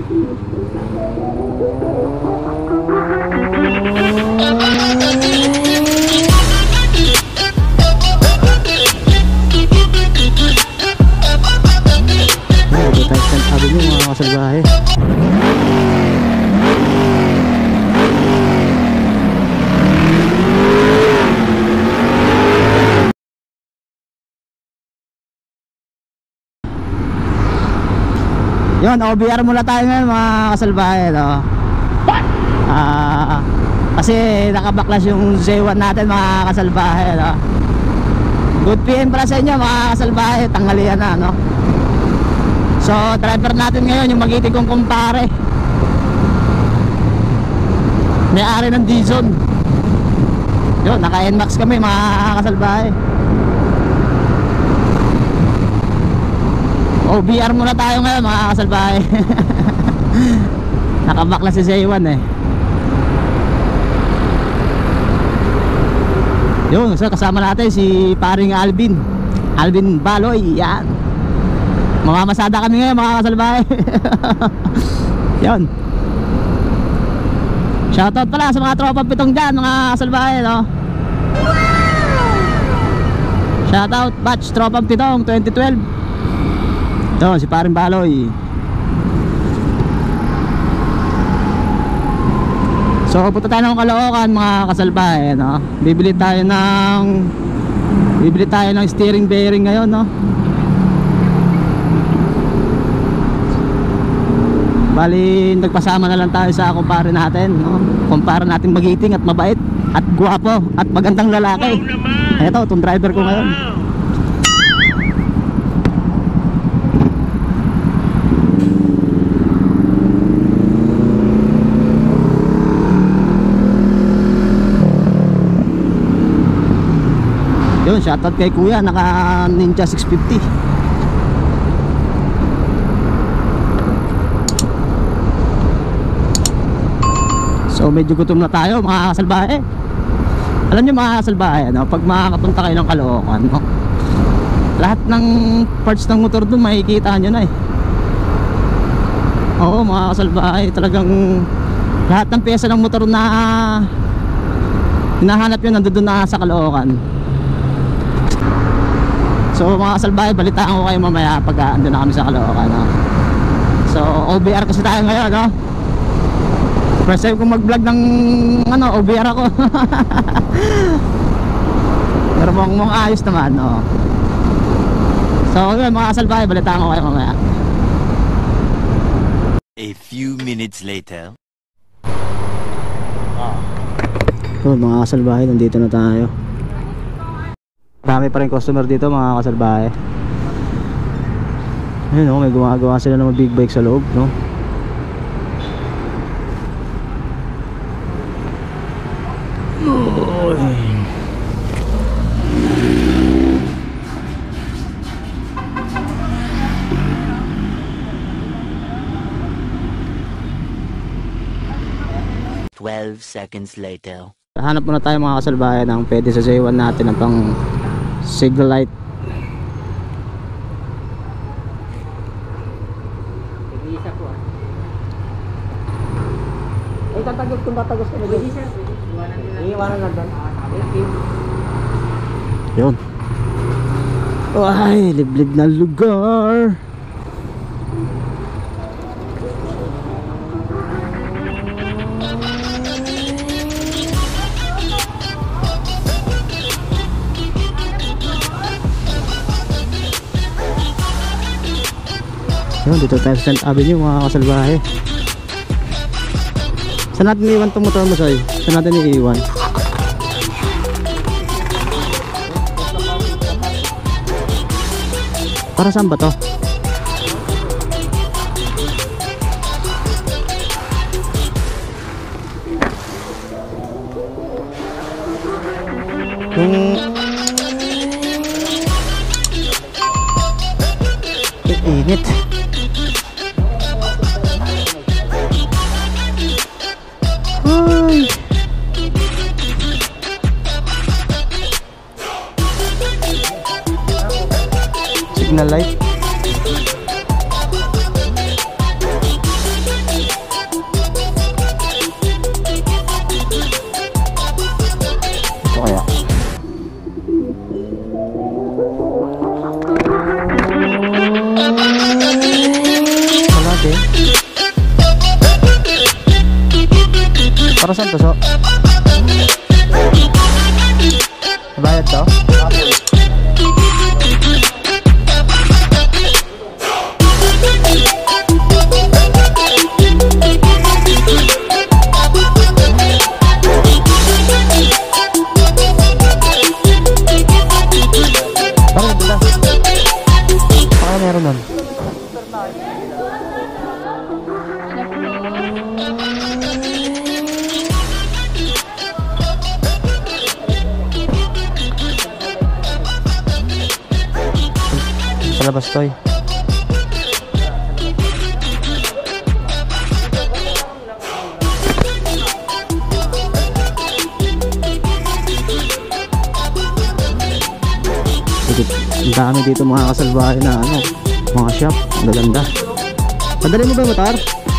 Sabi niyo mga kasalbahe. Yun, OBR muna tayo ngayon mga kasalbahe, no? Kasi nakabaklas yung Z1 natin mga kasalbahe, no? Good PM para sa inyo mga kasalbahe, tanghalian na, no? So driver natin ngayon yung Magiting kong kumpare, may-ari ng D-Zone. Yun, naka NMAX kami mga kasalbahe. OBR muna tayo ngayon mga kasalbahe. Nakabaklas si Z1 eh. Yun, so kasama natin si paring Alvin Baloy, yan. Mamamasada kami ngayon mga kasalbahe. Yun. Shoutout pala sa mga tropang pitong dyan mga kasalbahe, no? Shoutout batch tropang pitong 2012. Ito si paring Baloy. So punta tayo ng Caloocan mga kasalbahe, no? Bibili tayo ng steering bearing ngayon, no? Bali nagpasama na lang tayo sa kumpare natin, no? Kumpare natin magiting at mabait at guwapo at magandang lalaki. Ito, itong driver ko ngayon. Yun, shoutout kay kuya, naka Ninja 650. So medyo gutom na tayo mga kasalbahe. Alam nyo mga kasalbahe, no? Pag makakapunta kayo ng Caloocan, no? Lahat ng parts ng motor doon makikita nyo na eh. Oo mga kasalbahe, talagang lahat ng pyesa ng motor na hinahanap yun nandoon na sa Caloocan. So mga kasalbahe, balitaan ko kayo mamaya pag andun na kami sa Caloocan, no? So OBR kasi tayo ngayon, no? First time kong mag-vlog ng OBR ako. Pero mukhang ayos naman, no? So yun mga kasalbahe, balitaan ko kayo mamaya. A few minutes later. So mga kasalbahe, nandito na tayo. Dami pa rin customer dito mga kasalbahe. Ayun, no? May gumagawa sila ng big bike sa loob, no? Seconds later. Hanap muna tayo mga kasalbahe ng pwede sa Z1 natin ng pang signal light. Isa po ah. Ay tatagos kung tatagos ka na dyan. Iiwanan lang doon. Yun. Ay, liblib na lugar. Yun, dito tayo sa St. Avenue mga kasalbahe. Saan natin iiwan itong motor mo, Soy? Saan natin iiwan? Para saan ba to? Init. Ay. Signal light. Saan to, so? Bayad to? Bakit dito? Baka meron nun. Sa labas to eh. Ang dami dito mga kasalbahe na ano, mga shop, ang gaganda. Padali mo ba yung motor?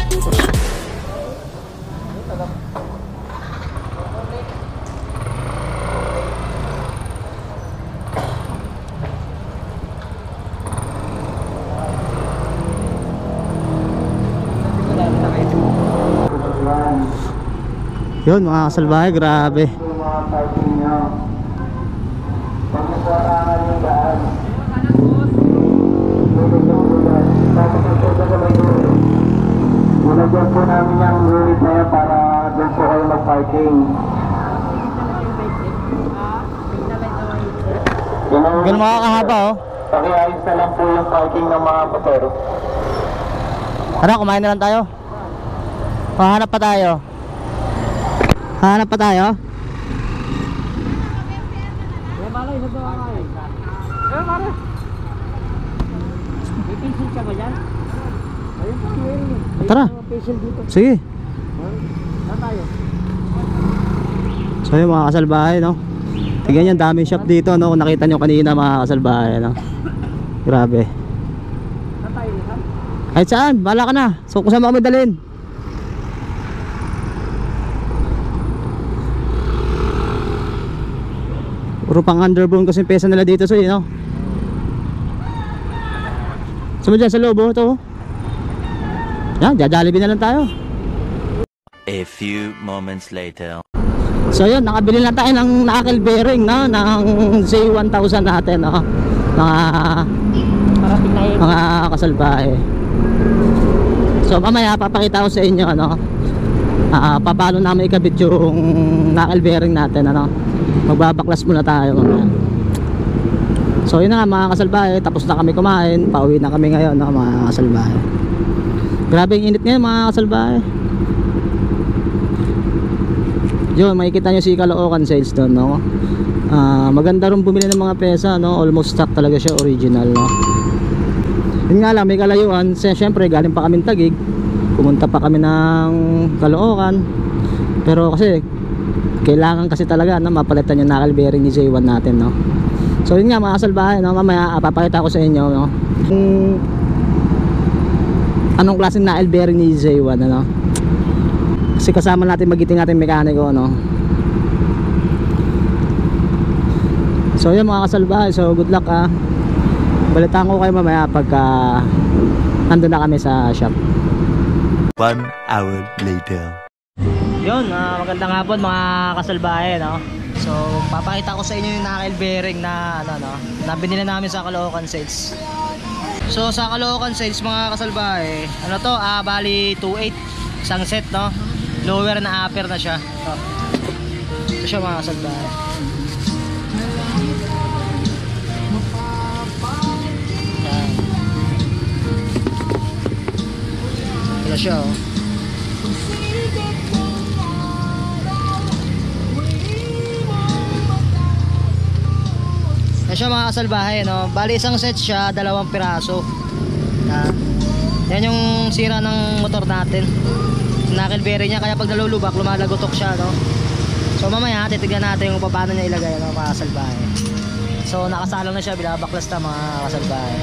Yun mga kasalbahe, grabe. Nilagyan po namin yung unit na yan para doon po kayo mag-parking. Ganun mga kahaba oh. Pakiayos na lang po yung parking ng mga motor. Ano, kumain na lang tayo? Pahanap pa tayo? Hanap pa tayo? May pencil ka ba dyan? Ayun pa, meron. Tara. May pencil dito. Sige. Saan tayo? So yun mga kasalbahe no. Tignan yan, daming shop dito no. Kung nakita nyo kanina mga kasalbahe no. Grabe. Saan tayo? Kahit saan, bahala ka na. So kung saan mo kami dalhin. Puro pang underbone kasi yung pesa nila dito so yun no. Saan mo dyan sa loob oh, ito oh. Yan, Jollibee na lang tayo. A few moments later. So yun, nakabili lang tayo ng knuckle bearing no, ng Z1000 natin no. Mga kasalbahe. So mamaya papakita ko sa inyo ano, paano namin ikabit yung knuckle bearing natin ano. Magbabaklas muna tayo mamaya. So yun na nga mga kasalbahe, tapos na kami kumain, pauwi na kami ngayon no, mga kasalbahe. Grabe yung init ngayon mga kasalbahe. Yun, makikita nyo si Caloocan Sales doon no. Maganda rin bumili ng mga pesa no, almost stock talaga siya, original no. Yun nga lang, may kalayuan, syempre galing pa kami Taguig, pumunta pa kami ng Caloocan. Pero kasi kailangan kasi talaga no, mapalitan yung knuckle bearing ni J1 natin no. So yun nga mga kasalbahe no, mamaya papakita ko sa inyo no, anong klaseng knuckle bearing ni J1 ano. Kasi kasama natin magiting natin mekaniko no. So yun mga kasalbahe, so good luck balitaan ko kayo mamaya pagka nandun na kami sa shop. 1 hour later. Yun, magandang hapon mga kasalbahe no. So papakita ko sa inyo yung knuckle bearing na ano no, na binili namin sa Caloocan Sales. So sa Caloocan Sales mga kasalbahe, ano to, bali 2.8 isang set no. Lower na upper na siya. Ito siya mga kasalbahe. Yan. Ito siya oh. Yan siya mga kasalbahe no. Bali isang set siya, 2 piraso. Yan yung sira ng motor natin, knuckle bearing niya, kaya pag nalulubak lumalagotok siya no. So mamaya titignan natin kung paano niya ilagay no, mga kasalbahe. So nakasalang na siya, binabaklas na mga kasalbahe.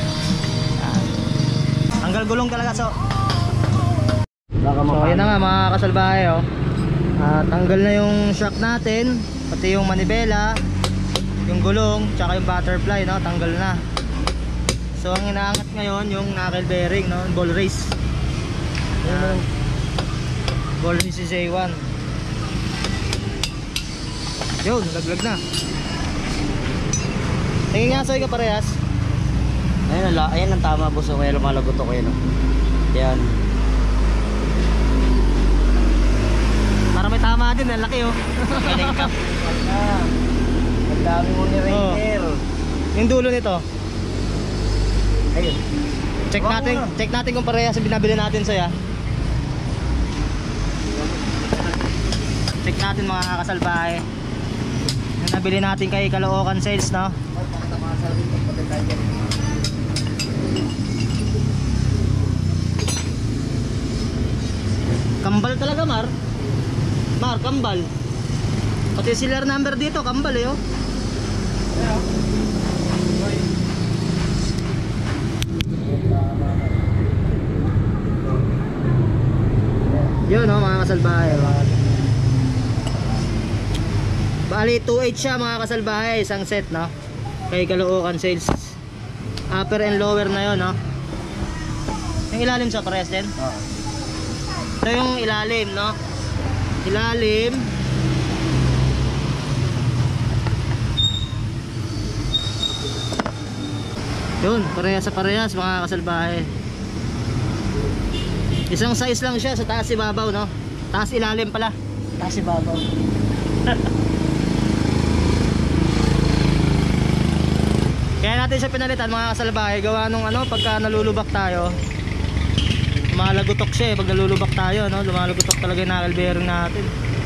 Tanggal gulong talaga so. So yun na nga mga kasalbahe oh. Tanggal na yung shock natin, pati yung manibela, yung gulong, tsaka yung butterfly no, tanggal na. So ang inaangat ngayon yung knuckle bearing no, ball race. Ball race si J1. Yun, laglag na. Tingin nga sa'yo ka parehas. Ayan ang tama boss. Kaya lumalagot ako yan. Yan. Para may tama din, ang laki oh. Galing ka. Ang dami mo ni Rainier. Yung dulo nito. Ayun. Check natin kung parehas yung binabili natin sa'yo. Check natin mga kasalbahe. Yung nabili natin kay Caloocan Sales, no? Kambal talaga, Mar. Mar, kambal. Pati serial number dito, kambal eh, oh. Yun, oh, mga kasalbahe. Bali, 2.8 siya, mga kasalbahe. Isang set, no? Kay Caloocan Sales. Upper and lower na yun, no? Yung ilalim siya, parehas din? Ito yung ilalim, no? Ilalim. Yun, parehas sa parehas mga kasalbahe. Isang size lang siya sa taas ibabaw, no? Taas ilalim pala. Taas ibabaw. Kaya natin siya pinalitan mga kasalbahe. Gawa nung ano, pagka nalulubak tayo, lumalagutok siya eh. Pag nalulubak tayo, no? Lumalagutok talaga yung knuckle bearing natin.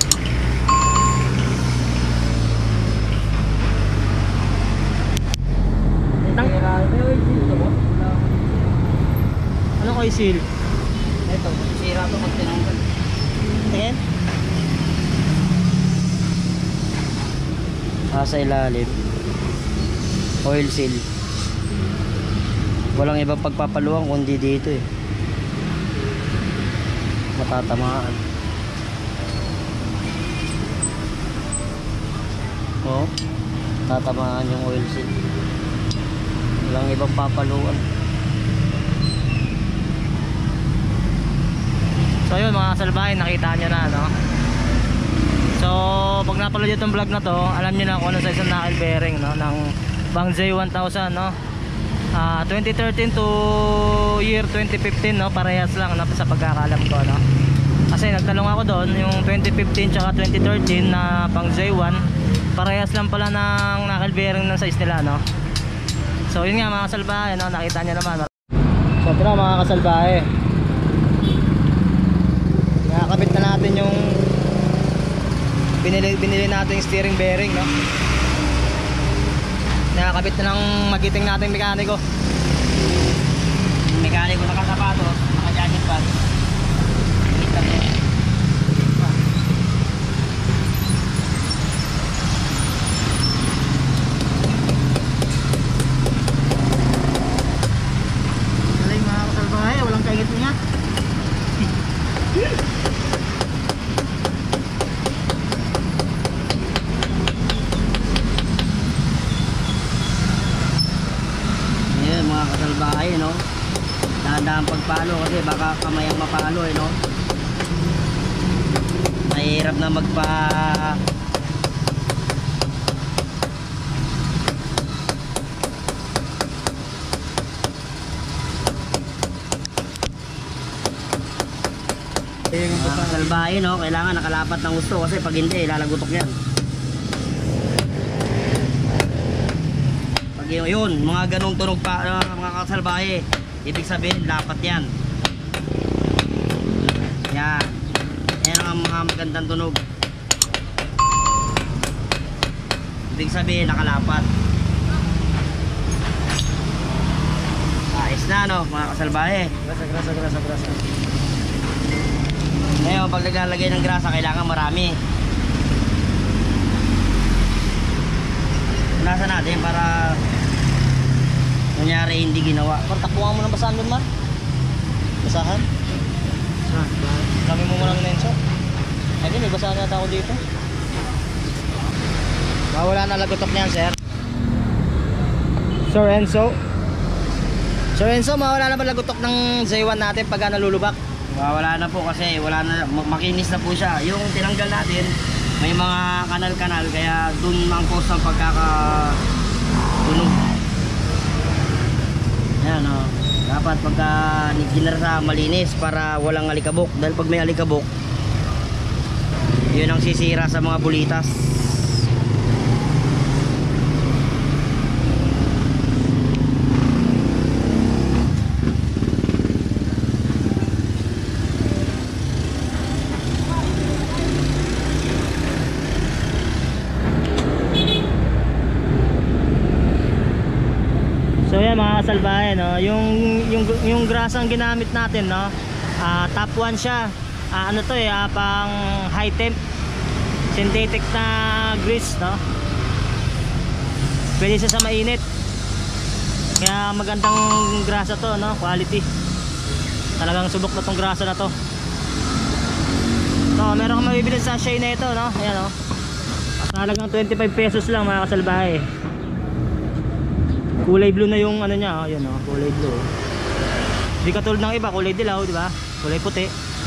Anong oil seal? Ito, sira ito pag tinanggal. Tingin? Sa ilalim. Oil seal. Walang ibang pagpapaluwang kundi dito eh. Matatamaan. Oh, tatamaan yung oil seal. Walang ibang papaluan. So yun mga kasalbahe, nakita nyo na, no? So pag napanood nyo itong vlog na to, alam nyo na kung ano size ng knuckle bearing, no? Ng Bangzai 1000, no? 2013 to year 2015, no? Parehas lang, no? Sa pagkakalam ko, no? Kasi nagtalong ako doon, yung 2015 tsaka 2013 na Bangzai 1, parehas lang pala ng knuckle bearing ng size nila, no? So yun nga mga kasalbahe, no? Nakita nyo naman. So ito na mga kasalbahe, nakakabit na natin yung binili natin yung steering bearing, no? Nakakabit na ng magiting nating mekaniko. Mekaniko nakasapatos, naka-jacket pad. Galing mga kasalbahe, walang kaigit niya. Ayan mga kasalbahay, no? Dahan-dahan pagpalo kasi baka kamay ang mapalo, no? Mahirap na magpa... Mga kasalbahay, no? Kailangan nakalapat ng gusto kasi pag hindi, lalagutok yan. Pag yun, mga ganong tunog pa, mga kasalbahay, ibig sabihin, lapat yan. Yan. Yan ang mga magandang tunog. Ibig sabihin, nakalapat. Ayos na, no? Mga kasalbahay. Grasa. Ngayon, pag naglalagay ng grasa, kailangan marami. Nasa natin para kunyari hindi ginawa. Takbuhan mo ng basahan doon, Mar? Basahan? Kami mo muna ng nenso. Ay, may basahan nata ako dito. Wala na lagutok niyan, sir. Sir Enzo, mawala na ba lagutok ng Z1 natin pagka nalulubak? Wala na po kasi wala na, makinis na po siya. Yung tinanggal natin, may mga kanal-kanal, kaya dun ang cause ng pagkakatunog. Ayan o, dapat pagka ginarsa malinis para walang alikabok, dahil pag may alikabok yun ang sisira sa mga bulitas. So yan mga kasalbahe, no, yung grasang ginamit natin, no, top 1 siya. Ano to pang high temp synthetic na grease, no. Pwede siya sa mainit. Kaya magandang grasa to, no, quality. Talagang subok na tong grasa na to. So, meron kang mabibili sa sachet na ito, no. Ayan, no. Talagang 25 pesos lang mga kasalbahe. Kulay blue na yung ano niya, yun oh, kulay blue. Hindi katulad ng iba, kulay dilaw, di ba? Kulay puti.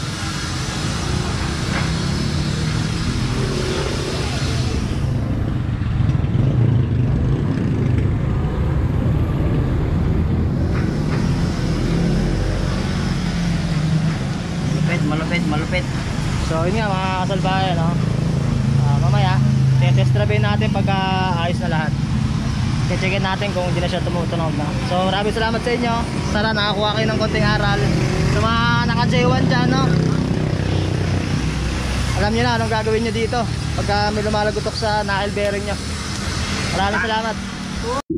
Malupit. So yun nga mga kasalbahe, no. Mamaya, test drive natin pagka ayos na lahat. Checkin natin kung hindi na siya tumutunog na. So maraming salamat sa inyo. Sana nakakuha kayo ng konting aral. Sa mga naka J1 dyan, no, alam nyo na anong gagawin nyo dito pagka may lumalagotok sa knuckle bearing nyo. Maraming salamat.